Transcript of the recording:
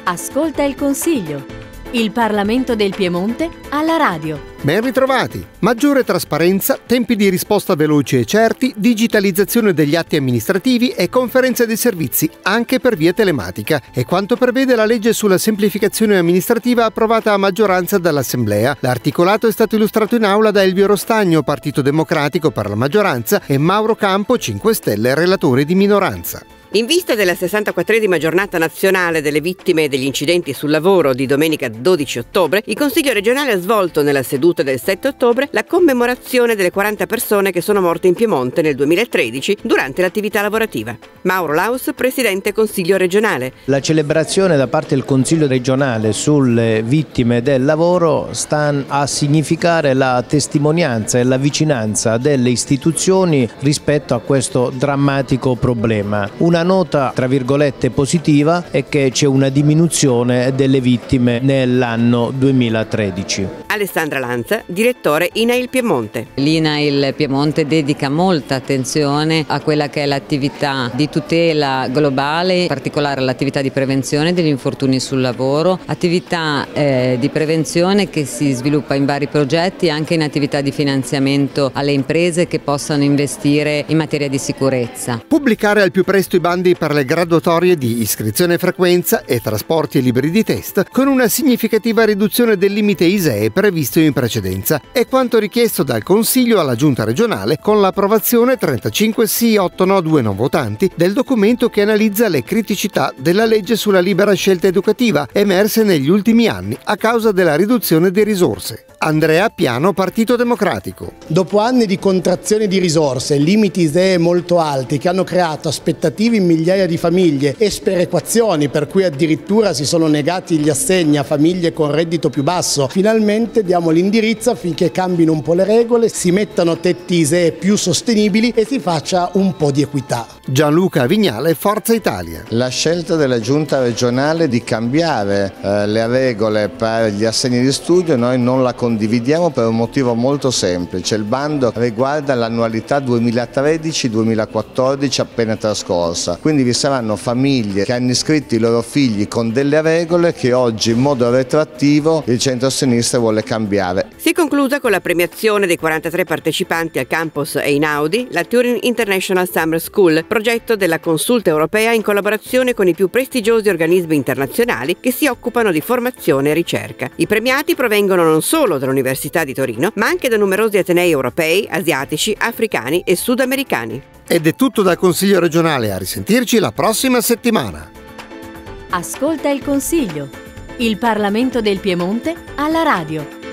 Ascolta il Consiglio. Il Parlamento del Piemonte alla radio. Ben ritrovati! Maggiore trasparenza, tempi di risposta veloci e certi, digitalizzazione degli atti amministrativi e conferenze di servizi anche per via telematica. È quanto prevede la legge sulla semplificazione amministrativa approvata a maggioranza dall'Assemblea. L'articolato è stato illustrato in aula da Elvio Rostagno, Partito Democratico per la maggioranza, e Mauro Campo, 5 Stelle, relatore di minoranza. In vista della 64esima giornata nazionale delle vittime degli incidenti sul lavoro di domenica 12 ottobre, il Consiglio regionale ha svolto nella seduta del 7 ottobre la commemorazione delle 40 persone che sono morte in Piemonte nel 2013 durante l'attività lavorativa. Mauro Laus, Presidente Consiglio regionale. La celebrazione da parte del Consiglio regionale sulle vittime del lavoro sta a significare la testimonianza e la vicinanza delle istituzioni rispetto a questo drammatico problema. Una nota tra virgolette positiva è che c'è una diminuzione delle vittime nell'anno 2013. Alessandra Lanza, direttore INAIL Piemonte. L'INAIL Piemonte dedica molta attenzione a quella che è l'attività di tutela globale, in particolare l'attività di prevenzione degli infortuni sul lavoro, attività di prevenzione che si sviluppa in vari progetti, anche in attività di finanziamento alle imprese che possano investire in materia di sicurezza. Pubblicare al più presto i bandi per le graduatorie di iscrizione e frequenza e trasporti e libri di test con una significativa riduzione del limite ISEE previsto in precedenza. È quanto richiesto dal Consiglio alla Giunta regionale con l'approvazione 35 sì 8 no 2 non votanti del documento che analizza le criticità della legge sulla libera scelta educativa emerse negli ultimi anni a causa della riduzione di risorse. Andrea Piano, Partito Democratico. Dopo anni di contrazione di risorse, limiti ISEE molto alti che hanno creato aspettative in migliaia di famiglie e sperequazioni per cui addirittura si sono negati gli assegni a famiglie con reddito più basso, finalmente diamo l'indirizzo affinché cambino un po' le regole, si mettano tetti ISEE più sostenibili e si faccia un po' di equità. Gianluca Vignale, Forza Italia. La scelta della Giunta regionale di cambiare le regole per gli assegni di studio noi non la condividiamo per un motivo molto semplice. Il bando riguarda l'annualità 2013-2014 appena trascorsa, quindi vi saranno famiglie che hanno iscritto i loro figli con delle regole che oggi in modo retroattivo il centro-sinistra vuole cambiare. Si è conclusa con la premiazione dei 43 partecipanti al campus Einaudi, la Turing International Summer School, progetto della Consulta Europea in collaborazione con i più prestigiosi organismi internazionali che si occupano di formazione e ricerca. I premiati provengono non solo dall'Università di Torino, ma anche da numerosi atenei europei, asiatici, africani e sudamericani. Ed è tutto dal Consiglio regionale, a risentirci la prossima settimana. Ascolta il Consiglio. Il Parlamento del Piemonte alla radio.